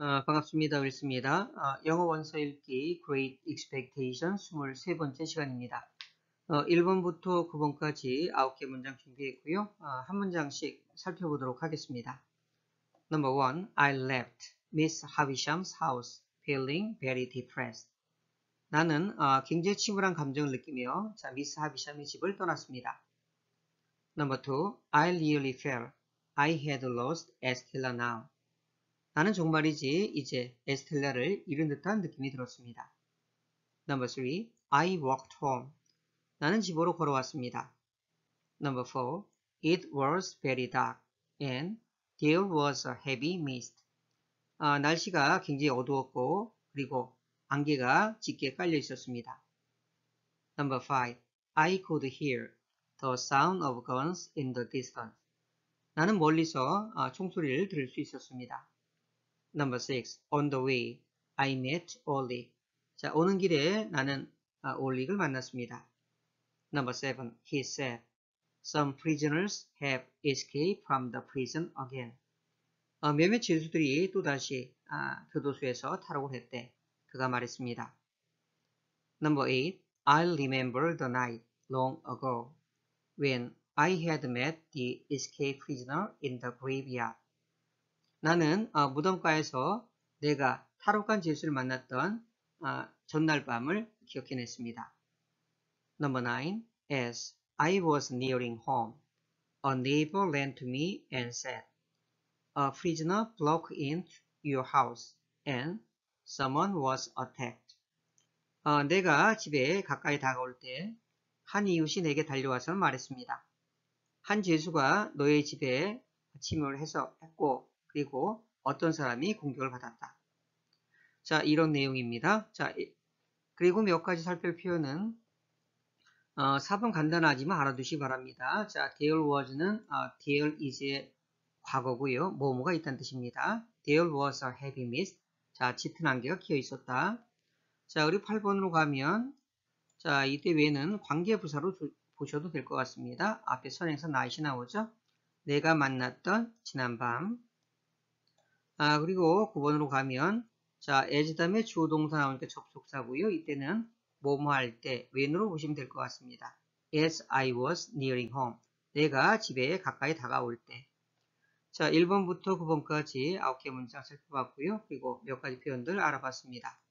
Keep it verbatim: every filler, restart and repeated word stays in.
어, 반갑습니다. 윌스입니다. 어, 영어 원서 읽기 Great Expectation 이십삼 번째 시간입니다. 어, 일 번부터 구 번까지 아홉 개 문장 준비했고요. 어, 한 문장씩 살펴보도록 하겠습니다. Number one, I left Miss Havisham's house feeling very depressed. 나는 어, 굉장히 침울한 감정을 느끼며 자, 미스 하비샴의 집을 떠났습니다. Number two, I really felt I had lost Estella now. 나는 정말이지 이제 에스텔라를 잃은 듯한 느낌이 들었습니다. Number three, I walked home. 나는 집으로 걸어왔습니다. Number four, it was very dark and there was a heavy mist. 아, 날씨가 굉장히 어두웠고 그리고 안개가 짙게 깔려 있었습니다. Number five, I could hear the sound of guns in the distance. 나는 멀리서 아, 총소리를 들을 수 있었습니다. Number six, on the way, I met Oleg. 자, 오는 길에 나는 아, 올릭을 만났습니다. Number seven, he said, some prisoners have escaped from the prison again. 어, 몇몇 죄수들이 또다시 아, 교도소에서 탈옥을 했대. 그가 말했습니다. Number eight, I remember the night long ago when I had met the escaped prisoner in the graveyard. 나는 어, 무덤가에서 내가 탈옥한 죄수를 만났던 어, 전날 밤을 기억해냈습니다. Number nine, as I was nearing home, a neighbor ran to me and said, a prisoner broke into your house and someone was attacked. 어, 내가 집에 가까이 다가올 때 한 이웃이 내게 달려와서 말했습니다. 한 죄수가 너의 집에 침입을 해서 했고 그리고 어떤 사람이 공격을 받았다. 자, 이런 내용입니다. 자, 그리고 몇 가지 살펴볼 표현은 어, 사 번 간단하지만 알아두시기 바랍니다. 자, there was는 어, there is의 과거고요. 뭐뭐가 있다는 뜻입니다. There was a heavy mist. 자, 짙은 안개가 끼어 있었다. 자, 우리 팔 번으로 가면 자, 이때 외에는 관계부사로 조, 보셔도 될 것 같습니다. 앞에 선행사 night이 나오죠. 내가 만났던 지난밤. 아, 그리고 구 번으로 가면 자, as 다음에 주어 동사 나오니까 접속사고요. 이때는 뭐뭐 할 때 when으로 보시면 될 것 같습니다. As I was nearing home. 내가 집에 가까이 다가올 때. 자, 일 번부터 구 번까지 아홉 개 문장 살펴봤고요. 그리고 몇 가지 표현들 알아봤습니다.